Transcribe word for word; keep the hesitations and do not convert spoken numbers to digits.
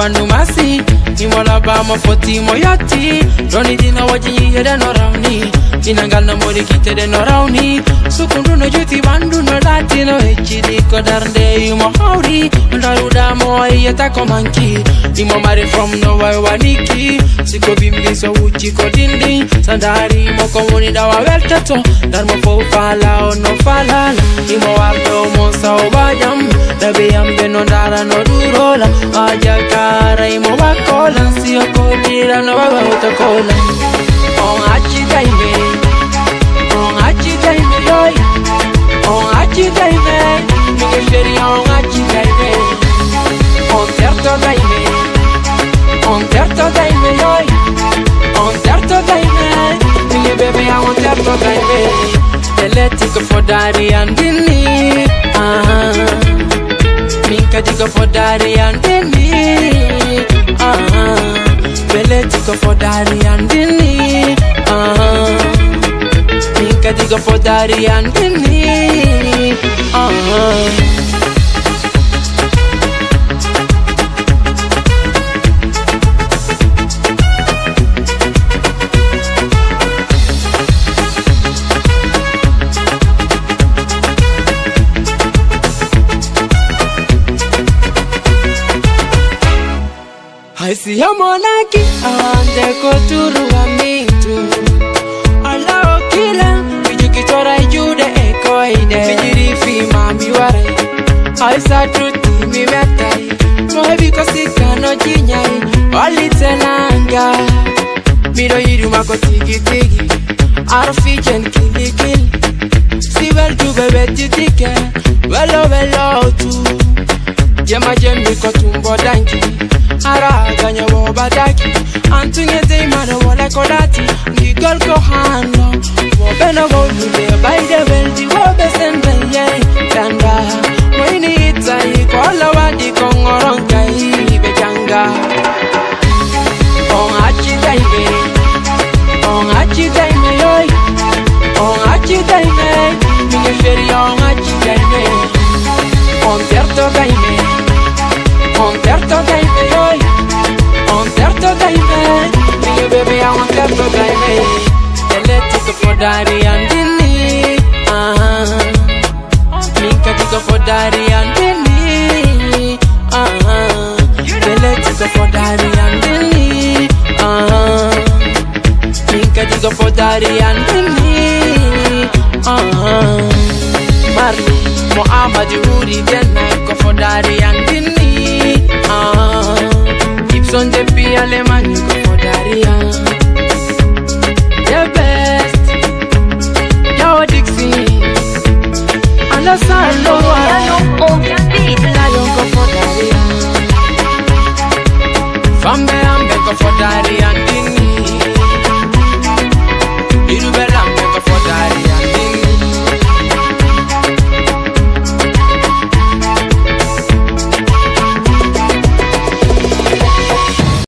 anu masi Imola ba mo foti mo yati Doni dina waji yede no rauni Dinangal na mori kite de no rauni Sukundu no juti bandu no lati no Echidi kodarnde imo hauri Ndaruda mo yeta komanki Imo mari from no wai waniki Siko bimbi so uchi kodindi Sandari mo komuni dawa weltato Dar mo fo fala o no fala Imo waldo mo sa obajam Dabi ambe no dara no durola Aja kara imo wakola Siyo kodira no wawa utakola On achi daime On achi daime yoy On achi daime Minge sheri on achi daime On terto daime On terto daime yoy On terto daime Minge bebe ya on terto daime Eletiko for daddy and dini Ah Minka diko for daddy and dini Ah Eletiko for daddy and dini Ah Minka diko for daddy and dini Ah I see a monarchy, I want to go to Ruamitu. Allah killer, you get what I do, the echo in the Fiji, Mammy Wari. I saw truth, me met I because it cannot deny. All it's an anger. Me don't you my tiki tiki. Out of each and kill kill. See well to be ticket. Well, well, too. Jema Jemmy Kotumbo Danky. Ara ganya wo badaki Antunye te imana wala kodati Ngigal ko hano Wo bena wo lule Baide weldi wo besende ye Tanda Moini itai Kwa la wadi kongoronka Ibe janga On achi daime On achi daime yoy On achi daime Minge sheri on achi daime On terto daime On terto daime yoy On terto daime Minge baby I want terto daime Eletiko for daddy and dini Ah Minka diko for daddy and dini Ah Eletiko for daddy and dini Ah Minka diko for daddy and dini Ah Marley Muhammad Uri Dena Go for daddy and dini Ah Gibson J P Alemany go for daddy ah The best Yo Dixie And the Salo